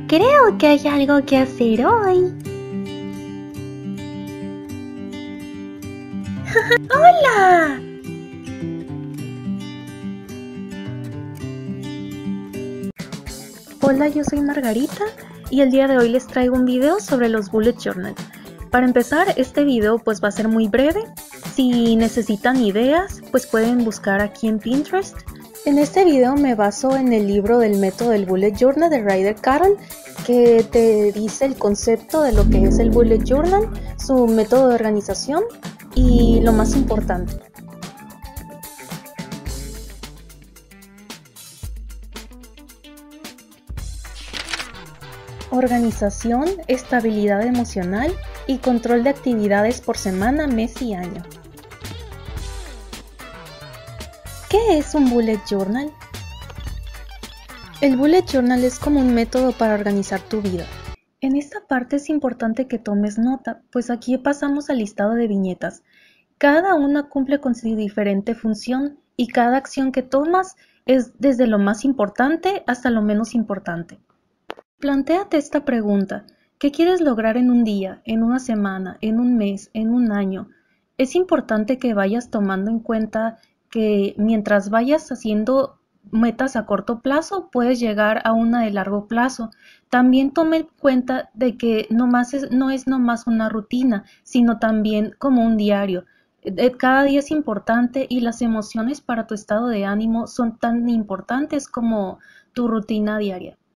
Creo que hay algo que hacer hoy. ¡Hola! Hola, yo soy Margarita y el día de hoy les traigo un video sobre los bullet journal. Para empezar, este video pues va a ser muy breve. Si necesitan ideas, pues pueden buscar aquí en Pinterest. En este video me baso en el libro del método del bullet journal de Ryder Carroll, que te dice el concepto de lo que es el bullet journal, su método de organización y lo más importante. Organización, estabilidad emocional y control de actividades por semana, mes y año. ¿Qué es un bullet journal? El bullet journal es como un método para organizar tu vida. En esta parte es importante que tomes nota, pues aquí pasamos al listado de viñetas. Cada una cumple con su diferente función y cada acción que tomas es desde lo más importante hasta lo menos importante. Plantéate esta pregunta: ¿qué quieres lograr en un día, en una semana, en un mes, en un año? Es importante que vayas tomando en cuenta que mientras vayas haciendo metas a corto plazo, puedes llegar a una de largo plazo. También tome en cuenta de que no es nomás una rutina, sino también como un diario. Cada día es importante y las emociones para tu estado de ánimo son tan importantes como tu rutina diaria.